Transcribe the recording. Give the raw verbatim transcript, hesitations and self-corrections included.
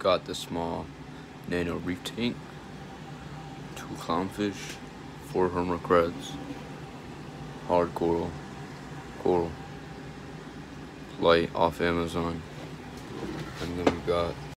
got the small Nano reef tank, two clownfish, four hermit crabs, hard coral, coral, light off Amazon, and then we got